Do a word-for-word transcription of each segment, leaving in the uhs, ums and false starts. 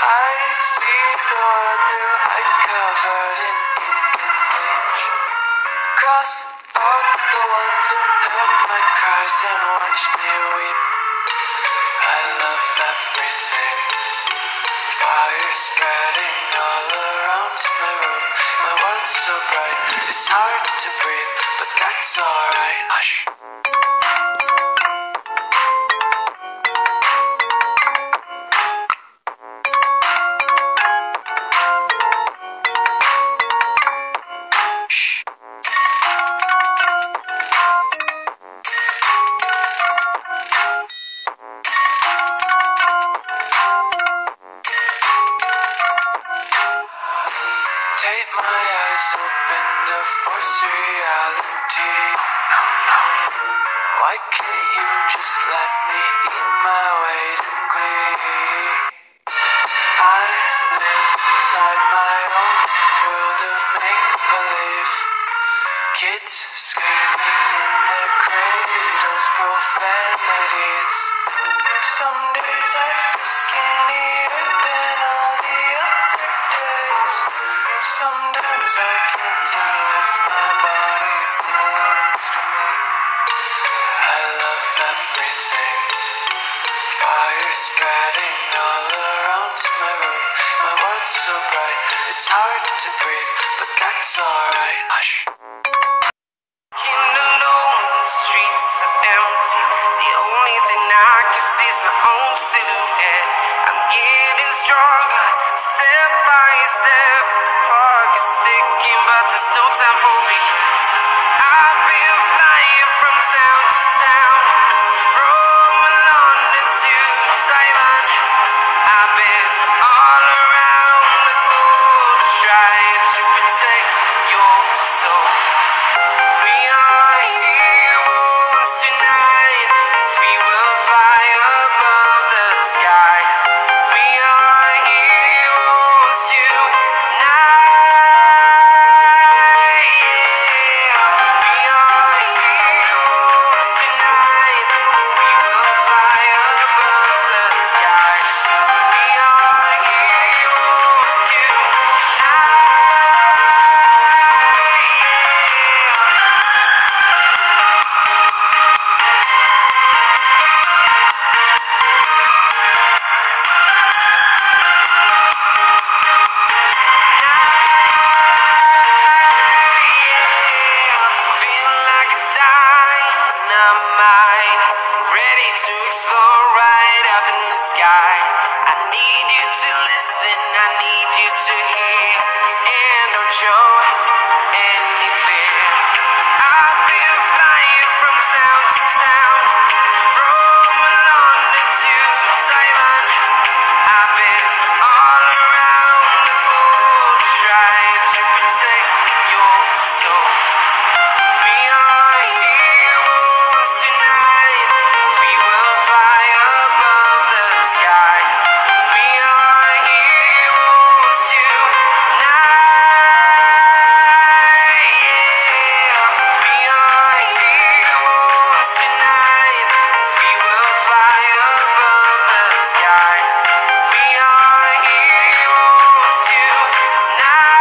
I see the world through ice covered in ink and bleach. Cross out the ones who heard my cries and watched me weep. I love everything. Fire spreading all around my room. My world's so bright, it's hard to breathe, but that's alright. Hush. Take my eyes open to force reality. No, no. Why can't you just let me eat my weight in glee? I live inside my own world of make-believe. Kids screaming in their cradles, profanities. Some days I feel skinnier than all the other days. Sometimes I can't tell if my body belongs to me. I love everything. Fire spreading all around my room. My world's so bright, it's hard to breathe, but that's alright. Hush. In the lonely streets are empty. The only thing I can see is my own silhouette. I'm getting stronger, step by step. The clock is ticking, but there's no time for regrets. I've been flying from town to town, from London to Taiwan. I've been all around the globe, trying to protect your soul. We are heroes tonight. We will fly above the sky. We are heroes tonight. We are heroes tonight. We will fly above the sky. We are heroes tonight. Feel like a dynamite, ready to explore right up in the sky. I need you to listen, I need you to hear, and don't show any fear. I've been flying from town to town, from London to Taiwan. I've been all around the globe, trying to protect your soul. We are heroes tonight. We will fly above the sky. We are heroes tonight. We are heroes tonight. We will fly above the sky. We are heroes tonight.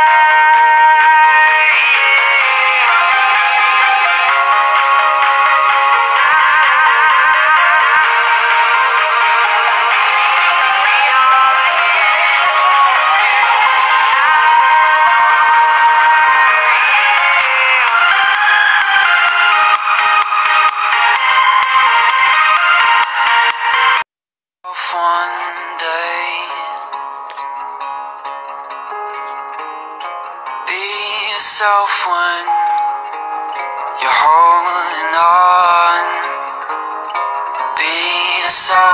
One day, be yourself when you're holding on. Be yourself.